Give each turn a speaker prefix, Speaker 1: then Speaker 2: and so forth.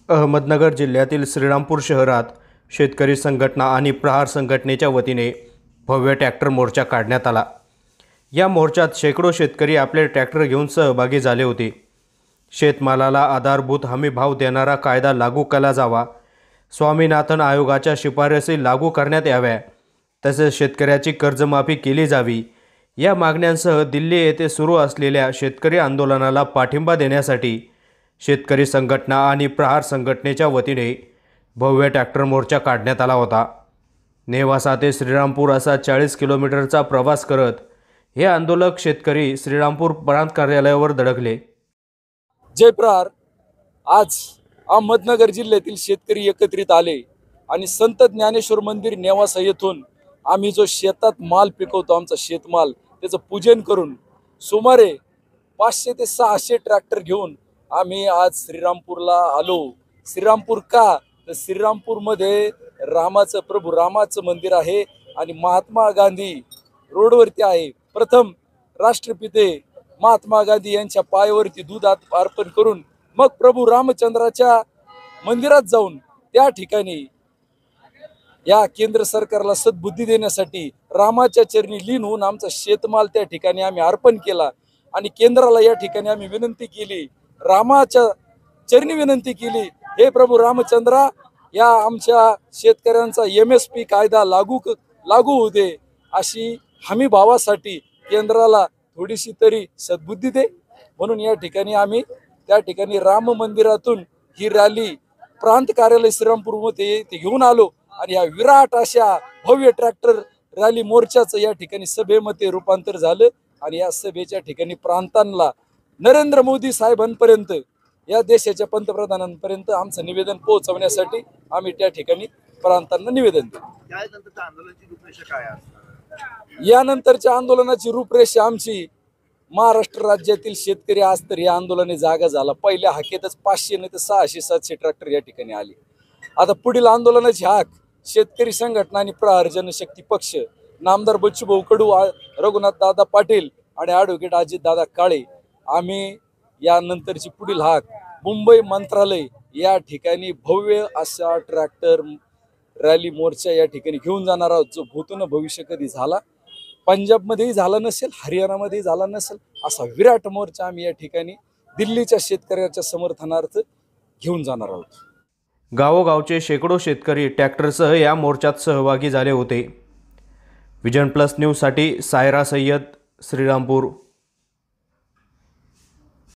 Speaker 1: अहमदनगर जिल्ह्यातील श्रीरामपूर शहरात शेतकरी संघटना आणि प्रहार संघटनेच्या वतीने भव्य ट्रॅक्टर मोर्चा काढण्यात आला। या मोर्चात शेकडो शेतकरी आपले ट्रॅक्टर घेऊन सहभागी झाले होते। शेतमालाला आधारभूत हमी भाव देणारा कायदा लागू केला जावा, स्वामीनाथन आयोगाच्या शिफारसी लागू करण्यात याव्या, तसेच शेतकऱ्याची कर्जमाफी केली जावी या मागण्यांसह दिल्ली येथे सुरू असलेल्या शेतकरी आंदोलनाला पाठिंबा देण्यासाठी शेतकरी संघटना आणि प्रहार संघटनेच्या वतीने भव्य ट्रॅक्टर मोर्चा काढण्यात आला होता। नेवासा ते श्रीरामपूर असा 40 किलोमीटरचा प्रवास करत हे आंदोलक शेतकरी श्रीरामपूर प्रांत कार्यालयावर धडकले।
Speaker 2: जय प्रहार। आज अहमदनगर जिल्ह्यातील शेतकरी एकत्रित आले आणि संत ज्ञानेश्वर मंदिर नेवासा येथून आम्ही जो शेतात माल पिकवतो, आमचा शेतमाल, त्याचं पूजन करून सुमारे 500 ते 600 ट्रॅक्टर घेऊन आम्ही आज श्रीरामपूरला आलो। श्रीरामपूर का? तर श्रीरामपूरमध्ये प्रभू रामाचं मंदिर आहे आणि महात्मा गांधी रोडवरती आहे। प्रथम राष्ट्रपिते महात्मा गांधी यांच्या पायावरती दूध अर्पण करून मग प्रभू रामचंद्राच्या मंदिरात जाऊन त्या ठिकाणी या केंद्र सरकारला सद्बुद्धी देण्यासाठी रामाच्या चरणी लीन होऊन आमचा शेतमाल त्या ठिकाणी आम्ही अर्पण केला आणि केंद्राला या ठिकाणी आम्ही विनंती केली, रामाच्या चरणी विनंती केली, हे प्रभू रामचंद्रा, या आमच्या शेतकऱ्यांचा MSP कायदा लागू होऊ दे, अशी हमी भावासाठी केंद्राला थोडीशी तरी सद्बुद्धी दे। म्हणून या ठिकाणी आम्ही त्या ठिकाणी राम मंदिरातून ही रॅली प्रांत कार्यालय श्रीरामपूरमध्ये घेऊन आलो आणि या विराट अशा भव्य ट्रॅक्टर रॅली मोर्चाचं या ठिकाणी सभेमध्ये रूपांतर झालं आणि या सभेच्या ठिकाणी प्रांतांना नरेंद्र मोदी साहेबांपर्यंत, या देशाच्या पंतप्रधानांपर्यंत आमचं निवेदन पोहोचवण्यासाठी आम्ही त्या ठिकाणी प्रांतांना निवेदन दिलं। यानंतरच्या आंदोलनाची रूपरेषा आमची, महाराष्ट्र राज्यातील शेतकरी आज तर या आंदोलनाने जागा झाला। पहिल्या हाकेतच 500 नाही तर 600-700 ट्रॅक्टर या ठिकाणी आले। आता पुढील आंदोलनाची हाक शेतकरी संघटना आणि प्रहार जनशक्ती पक्ष, नामदार बच्चूभाऊ कडू, रघुनाथ दादा पाटील आणि ॲडव्होकेट अजित दादा काळे, आम्ही यानंतरची पुढील हाक मुंबई मंत्रालय या ठिकाणी भव्य असा ट्रॅक्टर रॅली मोर्चा या ठिकाणी घेऊन जाणार आहोत, जो भूतून भविष्य कधी झाला, पंजाबमध्येही झाला नसेल, हरियाणामध्येही झाला नसेल, असा विराट मोर्चा आम्ही या ठिकाणी दिल्लीच्या शेतकऱ्याच्या समर्थनार्थ घेऊन जाणार आहोत।
Speaker 1: गावोगावचे शेकडो शेतकरी ट्रॅक्टरसह या मोर्चात सहभागी झाले होते। विजन प्लस न्यूजसाठी सायरा सय्यद, श्रीरामपूर।